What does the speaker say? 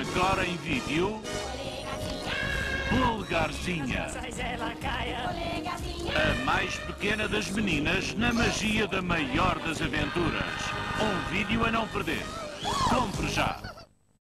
Agora em vídeo, Polegarzinha, a mais pequena das meninas na magia da maior das aventuras. Um vídeo a não perder. Compre já!